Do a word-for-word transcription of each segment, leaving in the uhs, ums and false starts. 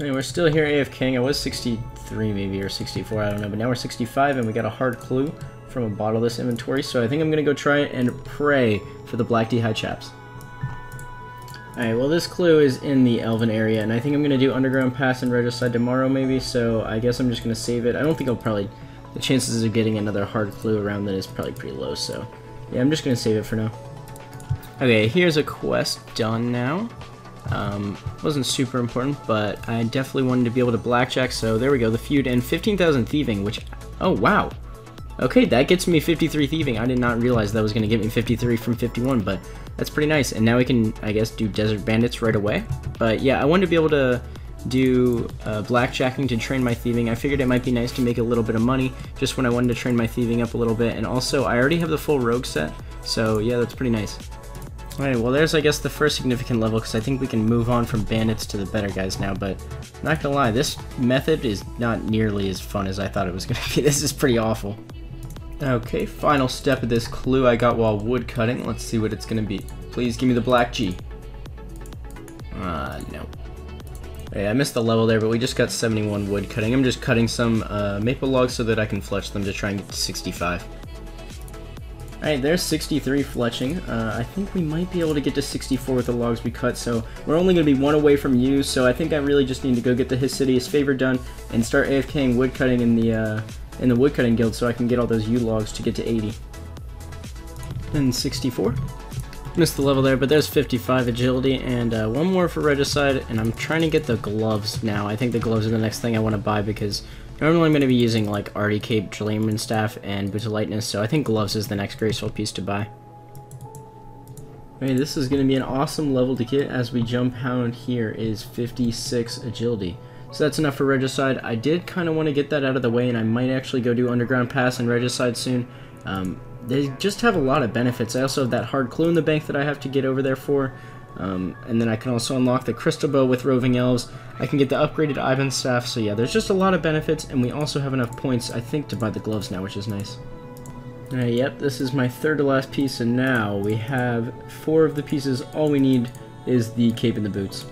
Anyway, we're still here AFKing. I was sixty-three maybe, or sixty-four, I don't know, but now we're sixty-five and we got a hard clue from a bottleless inventory, so I think I'm gonna go try it and pray for the Black D High Chaps. Alright, well this clue is in the Elven area, and I think I'm gonna do Underground Pass and Regicide tomorrow maybe, so I guess I'm just gonna save it. I don't think I'll probably, the chances of getting another hard clue around that is probably pretty low, so yeah, I'm just gonna save it for now. Okay, here's a quest done now. Um, wasn't super important, but I definitely wanted to be able to blackjack, so there we go, the feud, and fifteen thousand thieving, which, oh wow. Okay, that gets me fifty-three thieving. I did not realize that was going to get me fifty-three from fifty-one, but that's pretty nice. And now we can, I guess, do Desert Bandits right away. But yeah, I wanted to be able to do uh, blackjacking to train my thieving. I figured it might be nice to make a little bit of money just when I wanted to train my thieving up a little bit. And also, I already have the full rogue set, so yeah, that's pretty nice. Alright, well there's, I guess, the first significant level, because I think we can move on from bandits to the better guys now, but not gonna lie, this method is not nearly as fun as I thought it was gonna be. This is pretty awful. Okay, final step of this clue I got while wood cutting. Let's see what it's gonna be. Please give me the black G. Uh, no. Hey, I missed the level there, but we just got seventy-one wood cutting. I'm just cutting some uh, maple logs so that I can fletch them to try and get to sixty-five. Alright, there's sixty-three fletching. Uh, I think we might be able to get to sixty-four with the logs we cut, so we're only going to be one away from you, so I think I really just need to go get the His City's Favor done and start AFKing woodcutting in the uh, in the woodcutting guild so I can get all those U logs to get to eighty. And sixty-four. Missed the level there, but there's fifty-five agility, and uh, one more for Regicide, and I'm trying to get the gloves now. I think the gloves are the next thing I want to buy, because normally I'm going to be using like Artie Cape, Dreleman Staff, and Boots of Lightness, so I think gloves is the next graceful piece to buy. Okay, this is going to be an awesome level to get as we jump hound here is fifty-six agility. So that's enough for Regicide. I did kind of want to get that out of the way, and I might actually go do Underground Pass and Regicide soon. Um, they just have a lot of benefits. I also have that hard clue in the bank that I have to get over there for. Um, and then I can also unlock the Crystal Bow with Roving Elves. I can get the upgraded Ivan Staff, so yeah, there's just a lot of benefits, and we also have enough points, I think, to buy the gloves now, which is nice. Alright, yep, this is my third to last piece, and now we have four of the pieces. All we need is the cape and the boots.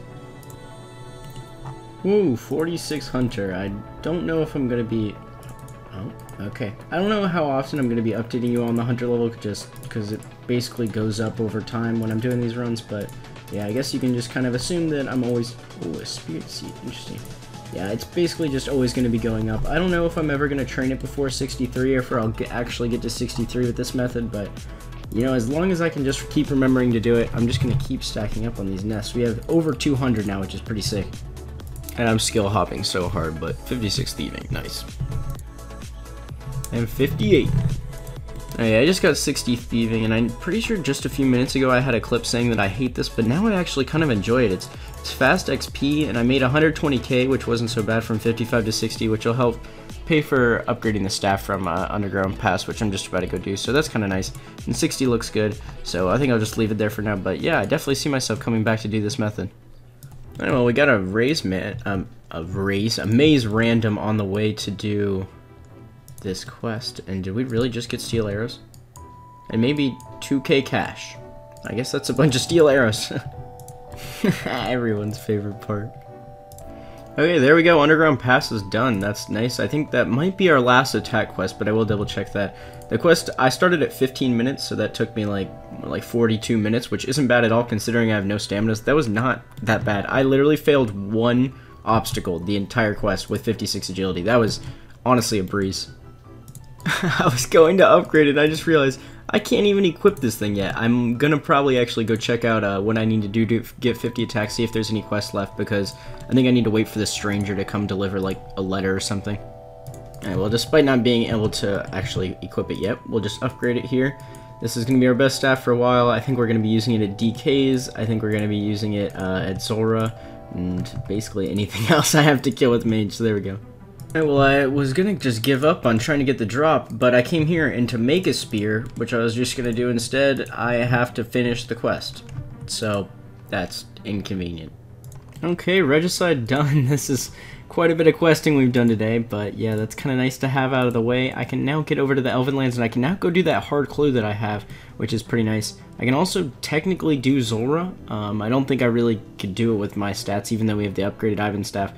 Ooh, forty-six Hunter. I don't know if I'm going to be... Oh, okay. I don't know how often I'm going to be updating you on the Hunter level, just because it basically goes up over time when I'm doing these runs, but yeah, I guess you can just kind of assume that I'm always... Ooh, a Spirit Seed. Interesting. Yeah, it's basically just always going to be going up. I don't know if I'm ever going to train it before sixty-three, or if I'll get, actually get to sixty-three with this method, but you know, as long as I can just keep remembering to do it, I'm just going to keep stacking up on these nests. We have over two hundred now, which is pretty sick. And I'm skill hopping so hard, but fifty-six thieving, nice. And fifty-eight. Alright, I just got sixty thieving, and I'm pretty sure just a few minutes ago I had a clip saying that I hate this, but now I actually kind of enjoy it. It's, it's fast X P, and I made one hundred twenty K, which wasn't so bad, from fifty-five to sixty, which will help pay for upgrading the staff from uh, Underground Pass, which I'm just about to go do, so that's kind of nice. And sixty looks good, so I think I'll just leave it there for now, but yeah, I definitely see myself coming back to do this method. Alright, well, we got a raise man, um, a raise, a maze random on the way to do this quest, and did we really just get steel arrows? And maybe two K cash. I guess that's a bunch of steel arrows. Everyone's favorite part. Okay, there we go. Underground Pass is done. That's nice. I think that might be our last attack quest, but I will double check that. The quest, I started at fifteen minutes, so that took me like like forty-two minutes, which isn't bad at all considering I have no stamina. That was not that bad. I literally failed one obstacle the entire quest with fifty-six agility. That was honestly a breeze. I was going to upgrade it, I just realized I can't even equip this thing yet. I'm gonna probably actually go check out uh, what I need to do to get fifty attacks, see if there's any quests left, because I think I need to wait for the stranger to come deliver like a letter or something. Alright, well, despite not being able to actually equip it yet, we'll just upgrade it here. This is gonna be our best staff for a while. I think we're gonna be using it at D Ks, I think we're gonna be using it uh, at Zora, and basically anything else I have to kill with mage, so there we go. Alright, well, I was gonna just give up on trying to get the drop, but I came here, and to make a spear, which I was just gonna do instead, I have to finish the quest. So, that's inconvenient. Okay, Regicide done. This is quite a bit of questing we've done today, but yeah, that's kind of nice to have out of the way. I can now get over to the Elven Lands, and I can now go do that hard clue that I have, which is pretty nice. I can also technically do Zora. Um, I don't think I really could do it with my stats, even though we have the upgraded Ivan Staff.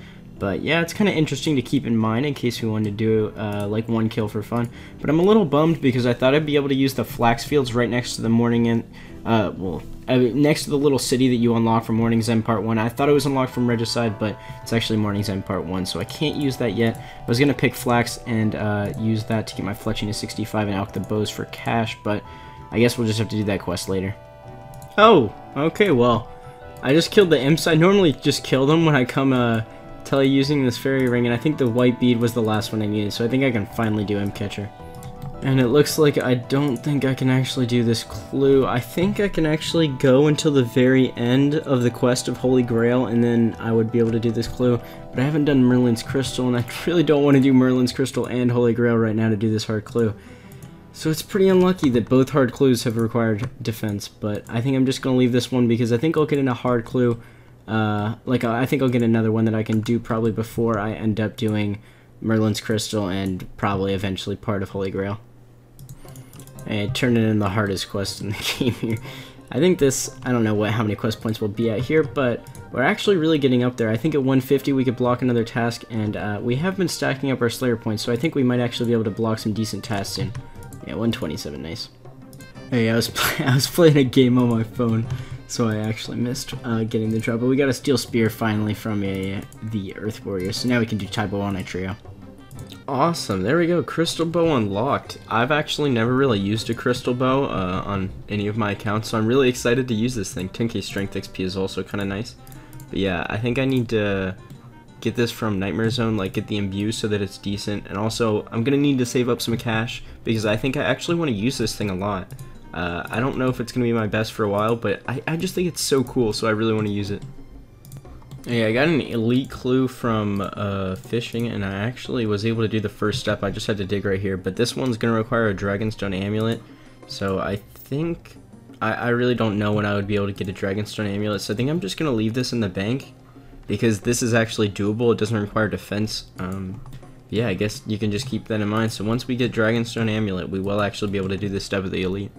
But yeah, it's kind of interesting to keep in mind in case we wanted to do uh, like one kill for fun. But I'm a little bummed because I thought I'd be able to use the flax fields right next to the morning and uh, well, uh, next to the little city that you unlock from Morning's End Part one. I thought it was unlocked from Regicide, but it's actually Morning's End Part one, so I can't use that yet. I was gonna pick flax and uh, use that to get my fletching to sixty-five and alch the bows for cash, but I guess we'll just have to do that quest later. Oh, okay, well, I just killed the imps. I normally just kill them when I come uh, tell you using this fairy ring, and I think the white bead was the last one I needed, so I think I can finally do imp catcher. And it looks like I don't think I can actually do this clue. I think I can actually go until the very end of the quest of Holy Grail, and then I would be able to do this clue. But I haven't done Merlin's Crystal, and I really don't want to do Merlin's Crystal and Holy Grail right now to do this hard clue. So it's pretty unlucky that both hard clues have required defense, but I think I'm just going to leave this one because I think I'll get in a hard clue. Uh, like, I think I'll get another one that I can do probably before I end up doing Merlin's Crystal and probably eventually part of Holy Grail. And turn it in the hardest quest in the game here. I think this, I don't know what how many quest points we'll be at here, but we're actually really getting up there. I think at one fifty we could block another task, and uh, we have been stacking up our Slayer points, so I think we might actually be able to block some decent tasks soon. Yeah, one twenty-seven, nice. Hey, I was, play I was playing a game on my phone, so I actually missed uh, getting the drop, but we got a Steel Spear finally from a, the Earth Warrior, so now we can do Taibo on a trio. Awesome, there we go, Crystal Bow unlocked. I've actually never really used a Crystal Bow uh, on any of my accounts, so I'm really excited to use this thing. ten K Strength X P is also kind of nice. But yeah, I think I need to get this from Nightmare Zone, like get the imbue so that it's decent, and also I'm going to need to save up some cash, because I think I actually want to use this thing a lot. Uh, I don't know if it's going to be my best for a while, but I, I just think it's so cool, so I really want to use it. Yeah, I got an elite clue from uh, fishing, and I actually was able to do the first step. I just had to dig right here, but this one's going to require a Dragonstone Amulet, so I think, I, I really don't know when I would be able to get a Dragonstone Amulet, so I think I'm just going to leave this in the bank, because this is actually doable. It doesn't require defense. Um, yeah, I guess you can just keep that in mind, so once we get Dragonstone Amulet, we will actually be able to do this step of the elite.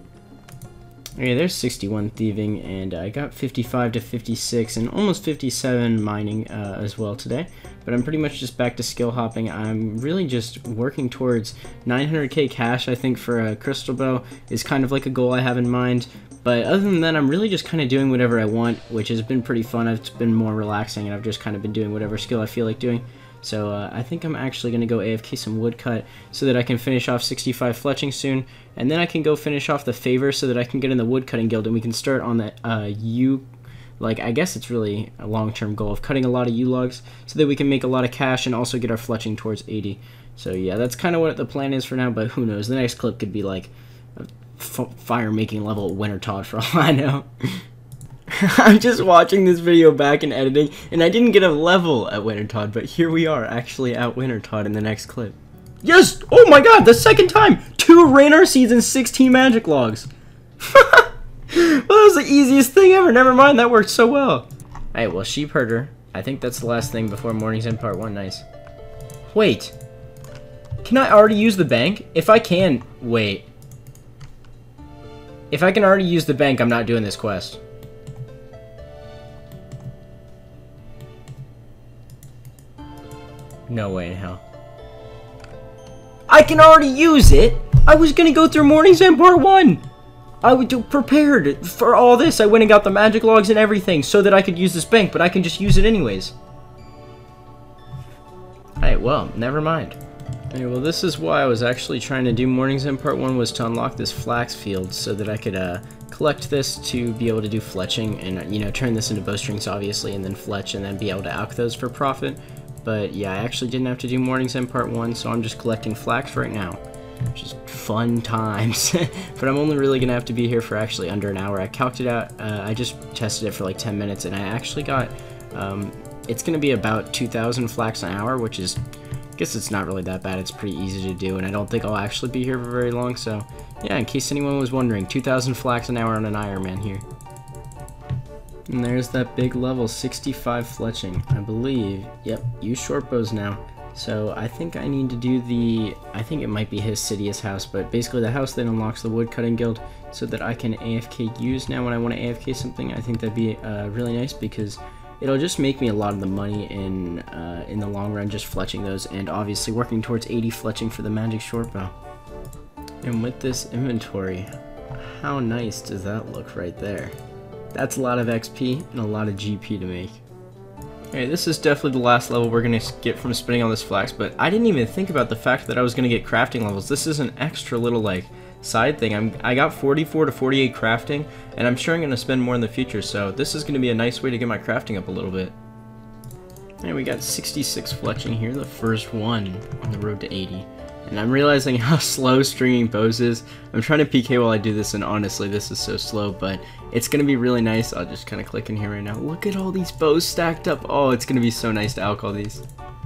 Okay, there's sixty-one thieving, and I got fifty-five to fifty-six and almost fifty-seven mining uh, as well today. But I'm pretty much just back to skill hopping. I'm really just working towards nine hundred K cash, I think, for a Crystal Bow is kind of like a goal I have in mind. But other than that, I'm really just kind of doing whatever I want, which has been pretty fun. It's been more relaxing, and I've just kind of been doing whatever skill I feel like doing. So uh, I think I'm actually going to go A F K some woodcut so that I can finish off sixty-five fletching soon, and then I can go finish off the favor so that I can get in the woodcutting guild, and we can start on the uh, U, like I guess it's really a long-term goal of cutting a lot of U logs so that we can make a lot of cash and also get our fletching towards eighty. So yeah, that's kind of what the plan is for now, but who knows, the next clip could be like a f fire making level at Wintertodt for all I know. I'm just watching this video back and editing, and I didn't get a level at Wintertodt, but here we are actually at Wintertodt in the next clip. Yes! Oh my god, the second time! Two Raynor Seeds and sixteen magic logs! Well, that was the easiest thing ever, never mind, that worked so well. Alright, well, Sheep Herder, I think that's the last thing before Morning's End Part one, nice. Wait. Can I already use the bank? If I can, wait. If I can already use the bank, I'm not doing this quest. No way in hell. I can already use it! I was gonna go through Morning's End Part one! I was prepared for all this. I went and got the magic logs and everything so that I could use this bank, but I can just use it anyways. Alright, well, never mind. Okay, well, this is why I was actually trying to do Morning's End Part one, was to unlock this flax field so that I could uh, collect this to be able to do fletching and, you know, turn this into bowstrings, obviously, and then fletch and then be able to alch those for profit. But yeah, I actually didn't have to do Morning's End Part one, so I'm just collecting flax right now. Just fun times. But I'm only really going to have to be here for actually under an hour. I calced it out. Uh, I just tested it for like ten minutes, and I actually got, um, it's going to be about two thousand flax an hour, which is, I guess it's not really that bad. It's pretty easy to do, and I don't think I'll actually be here for very long. So yeah, in case anyone was wondering, two thousand flax an hour on an Ironman here. And there's that big level, sixty-five fletching, I believe. Yep, use short bows now. So I think I need to do the, I think it might be his Sidious house, but basically the house that unlocks the woodcutting guild so that I can A F K use now when I want to A F K something. I think that'd be uh, really nice because it'll just make me a lot of the money in uh, in the long run, just fletching those, and obviously working towards eighty fletching for the magic short bow. And with this inventory, how nice does that look right there? That's a lot of X P and a lot of G P to make. Okay, this is definitely the last level we're going to get from spinning all this flax, but I didn't even think about the fact that I was going to get crafting levels. This is an extra little, like, side thing. I'm, I got forty-four to forty-eight crafting, and I'm sure I'm going to spend more in the future, so this is going to be a nice way to get my crafting up a little bit. And we got sixty-six fletching here, the first one on the road to eighty. And I'm realizing how slow stringing bows is. I'm trying to P K while I do this, and honestly, this is so slow, but it's going to be really nice. I'll just kind of click in here right now. Look at all these bows stacked up. Oh, it's going to be so nice to alch all these.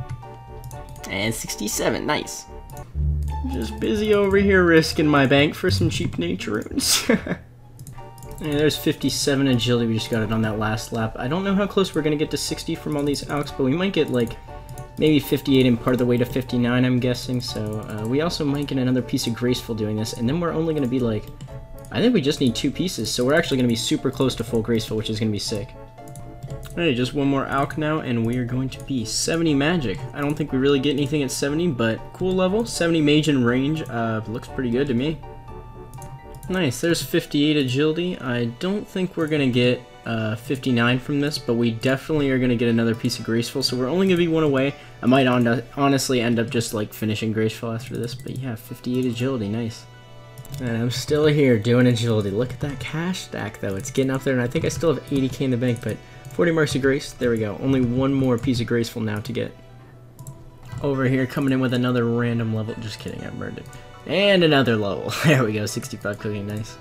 And sixty-seven, nice. Just busy over here risking my bank for some cheap nature runes. And there's fifty-seven agility. We just got it on that last lap. I don't know how close we're going to get to sixty from all these alchs, but we might get like maybe fifty-eight and part of the way to fifty-nine, I'm guessing. So uh, we also might get another piece of graceful doing this, and then we're only going to be like, I think we just need two pieces, so we're actually going to be super close to full graceful, which is going to be sick. Alright, just one more alch now, and we are going to be seventy magic. I don't think we really get anything at seventy, but cool level. seventy mage in range, uh, looks pretty good to me. Nice, there's fifty-eight agility. I don't think we're going to get uh, fifty-nine from this, but we definitely are going to get another piece of graceful, so we're only going to be one away. I might on honestly end up just like finishing graceful after this, but yeah, fifty-eight agility, nice. And I'm still here doing agility. Look at that cash stack though, it's getting up there, and I think I still have eighty K in the bank, but forty marks of grace, there we go. Only one more piece of graceful now to get. Over here coming in with another random level, just kidding, I burned it. And another level, there we go, sixty-five cooking, nice.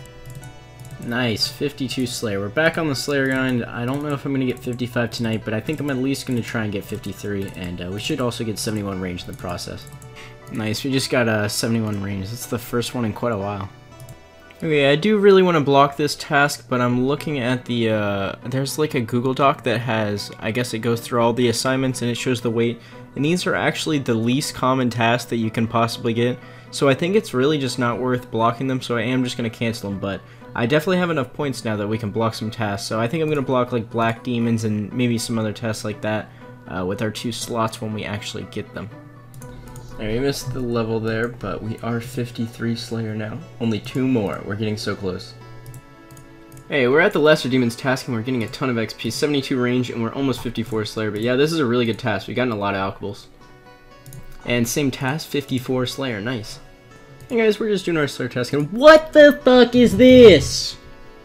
Nice, fifty-two Slayer. We're back on the Slayer grind. I don't know if I'm going to get fifty-five tonight, but I think I'm at least going to try and get fifty-three, and uh, we should also get seventy-one range in the process. Nice, we just got a uh, seventy-one range. That's the first one in quite a while. Okay, I do really want to block this task, but I'm looking at the, uh, there's like a Google Doc that has, I guess it goes through all the assignments and it shows the weight, and these are actually the least common tasks that you can possibly get, so I think it's really just not worth blocking them, so I am just going to cancel them, but I definitely have enough points now that we can block some tasks, so I think I'm going to block like Black Demons and maybe some other tasks like that uh, with our two slots when we actually get them. Alright, we missed the level there, but we are fifty-three Slayer now. Only two more. We're getting so close. Hey, we're at the Lesser Demons task and we're getting a ton of X P, seventy-two range, and we're almost fifty-four Slayer, but yeah, this is a really good task. We've gotten a lot of alchables. And same task, fifty-four Slayer, nice. Hey guys, we're just doing our Slayer task, and what the fuck is this?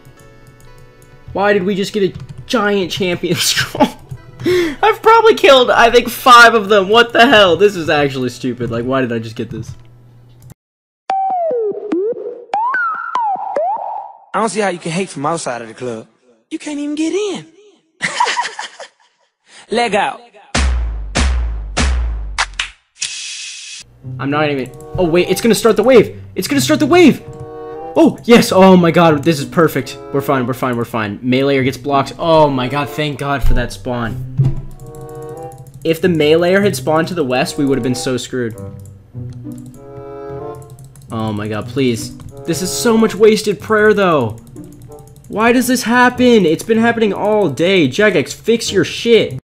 Why did we just get a giant champion scroll? I've probably killed, I think, five of them. What the hell? This is actually stupid. Like, why did I just get this? I don't see how you can hate from outside of the club. You can't even get in. Leg out. I'm not even... Oh, wait. It's going to start the wave. It's going to start the wave. Oh, yes. Oh, my God. This is perfect. We're fine. We're fine. We're fine. Meleeer gets blocked. Oh, my God. Thank God for that spawn. If the Meleeer had spawned to the west, we would have been so screwed. Oh, my God. Please. This is so much wasted prayer, though. Why does this happen? It's been happening all day. Jagex, fix your shit.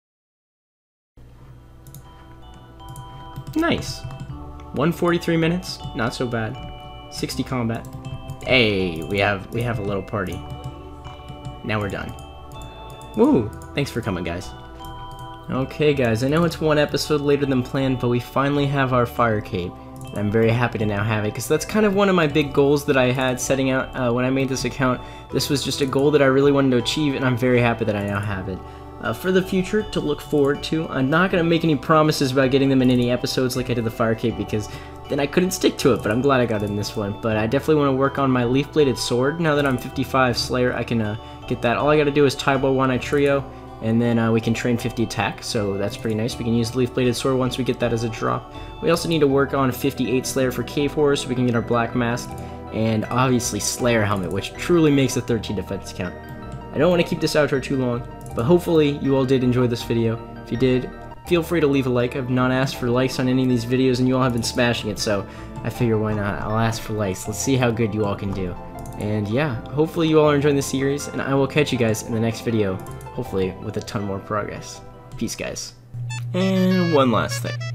Nice. one forty-three minutes. Not so bad. sixty combat. Hey, we have we have a little party. Now we're done. Woo! Thanks for coming, guys. Okay, guys, I know it's one episode later than planned, but we finally have our fire cape. And I'm very happy to now have it, because that's kind of one of my big goals that I had setting out uh, when I made this account. This was just a goal that I really wanted to achieve, and I'm very happy that I now have it. Uh, for the future, to look forward to, I'm not going to make any promises about getting them in any episodes like I did the fire cape, because then I couldn't stick to it, but I'm glad I got it in this one. But I definitely want to work on my leaf-bladed sword. Now that I'm fifty-five Slayer, I can uh, get that. All I got to do is Taibo Wanai Trio, and then uh, we can train fifty attack, so that's pretty nice. We can use the leaf-bladed sword once we get that as a drop. We also need to work on fifty-eight Slayer for Cave Horror, so we can get our Black Mask, and obviously Slayer Helmet, which truly makes a thirteen defense count. I don't want to keep this outro too long, but hopefully you all did enjoy this video. If you did, feel free to leave a like. I've not asked for likes on any of these videos, and you all have been smashing it, so I figure why not. I'll ask for likes. Let's see how good you all can do. And yeah, hopefully you all are enjoying the series, and I will catch you guys in the next video, hopefully with a ton more progress. Peace, guys. And one last thing.